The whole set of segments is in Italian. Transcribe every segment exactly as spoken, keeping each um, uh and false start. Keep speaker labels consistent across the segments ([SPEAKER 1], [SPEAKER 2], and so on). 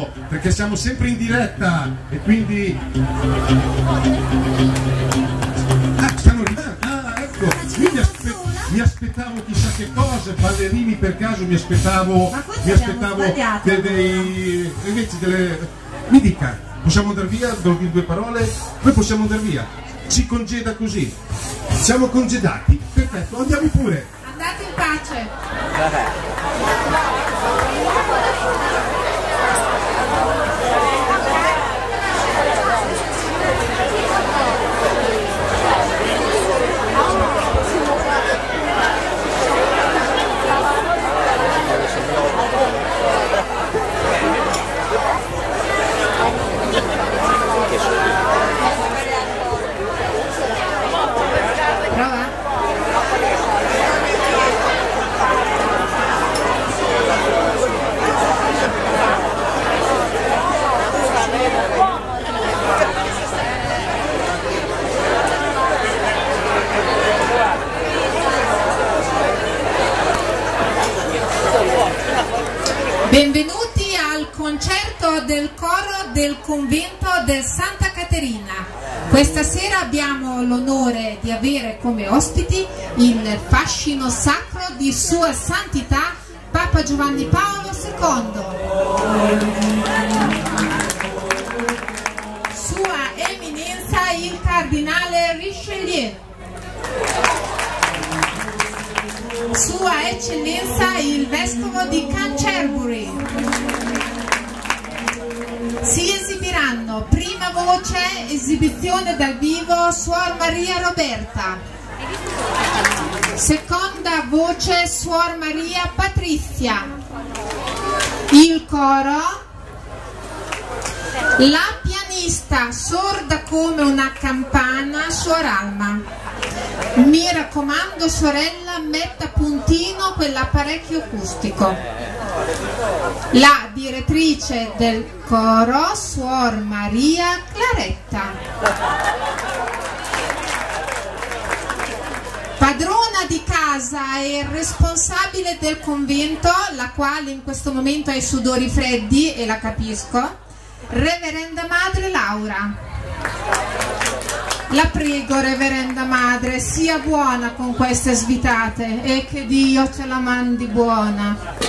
[SPEAKER 1] ritardo perché siamo sempre in diretta e quindi... Ah, stanno arrivando, ah ecco, io mi, aspe... mi aspettavo chissà che cosa, ballerini per caso, mi aspettavo, mi aspettavo de, dei... invece delle... Mi dica, possiamo andare via, devo dire due parole, poi possiamo andare via, ci congeda così, siamo congedati, perfetto, andiamo pure.
[SPEAKER 2] Andate in pace.
[SPEAKER 3] Vabbè.
[SPEAKER 2] Benvenuti al concerto del coro del convento del Santa Caterina. Questa sera abbiamo l'onore di avere come ospiti il fascino sacro di Sua Santità Papa Giovanni Paolo secondo, Sua Eminenza il Cardinale Richelieu, Sua Eccellenza il Vescovo di Canterbury. Si esibiranno prima voce, esibizione dal vivo, Suor Maria Roberta, seconda voce, Suor Maria Patrizia, il coro, la pianista sorda come una campana, Suor Alma. Mi raccomando sorella, metta a puntino quell'apparecchio acustico. La direttrice del coro, Suor Maria Claretta. Padrona di casa e responsabile del convento, la quale in questo momento ha i sudori freddi e la capisco, Reverenda Madre Laura. La prego, Reverenda Madre, sia buona con queste svitate e che Dio ce la mandi buona.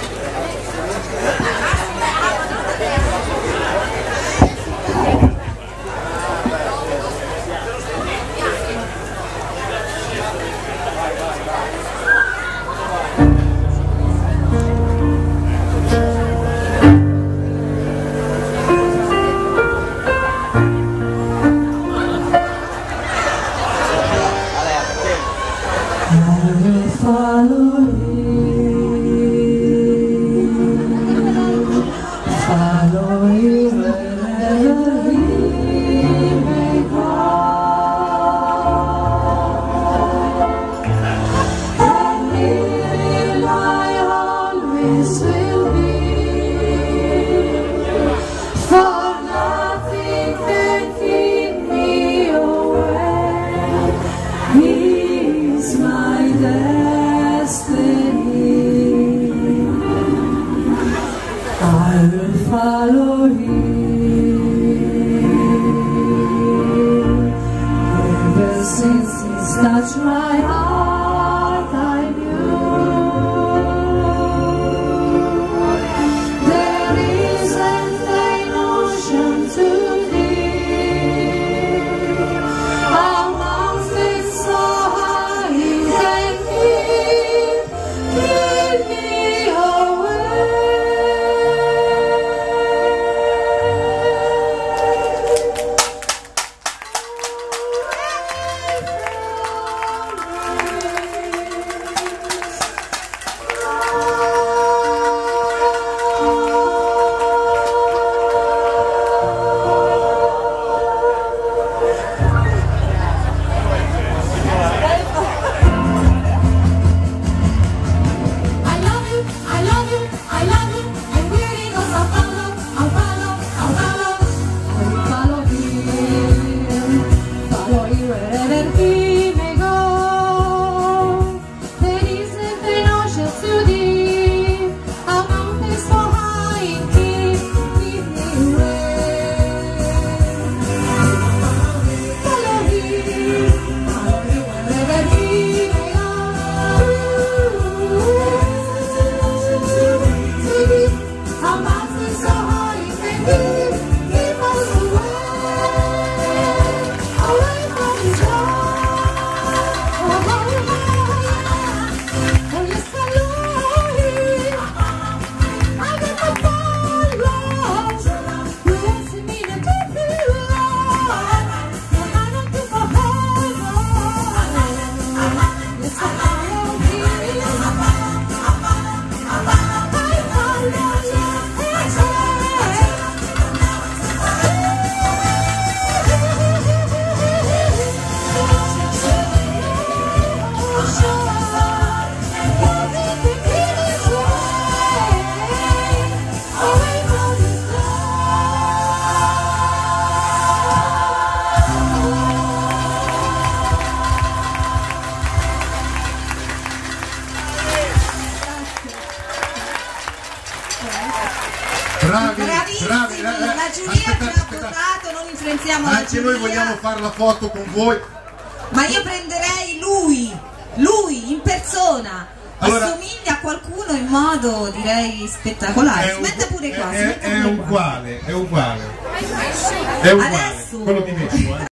[SPEAKER 1] bravi,
[SPEAKER 3] bravissimo,
[SPEAKER 1] bravi,
[SPEAKER 3] la giuria
[SPEAKER 1] aspettate,
[SPEAKER 3] che ha
[SPEAKER 1] aspettate.
[SPEAKER 3] votato, non influenziamo la
[SPEAKER 1] Anche
[SPEAKER 3] giuria.
[SPEAKER 1] noi vogliamo fare la foto con voi.
[SPEAKER 3] Ma io prenderei lui, lui in persona.
[SPEAKER 1] Allora,
[SPEAKER 3] assomiglia a qualcuno in modo, direi, spettacolare.
[SPEAKER 1] È
[SPEAKER 3] Smetta pure qua,
[SPEAKER 1] è,
[SPEAKER 3] smetta
[SPEAKER 1] è
[SPEAKER 3] pure
[SPEAKER 1] uguale, è uguale. È uguale.
[SPEAKER 3] Adesso
[SPEAKER 1] Quello di Messi, eh.